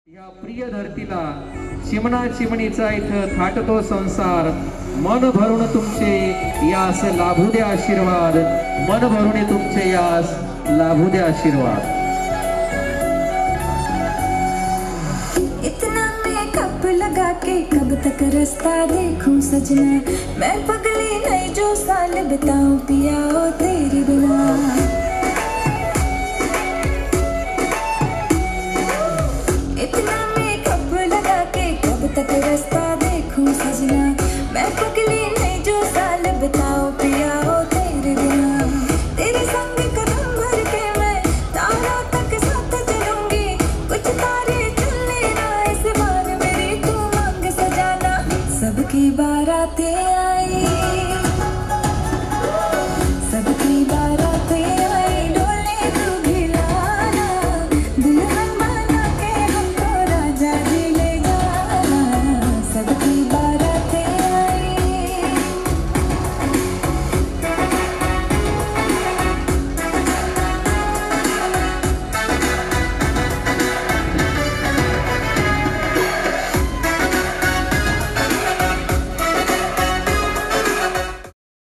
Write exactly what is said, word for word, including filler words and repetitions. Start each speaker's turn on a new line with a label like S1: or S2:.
S1: या प्रिय धरतीला चिमणा चिमणीचा इथं थाटतो संसार, मन भरून तुमचे यास लाभू दे आशीर्वाद, मन भरून तुमचे यास लाभू दे आशीर्वाद।
S2: इतना मेकअप लगा के कब तक रास्ता देखूं सजना, मैं पगली नहीं जो साल बताऊं पिया ओ तेरे बिना।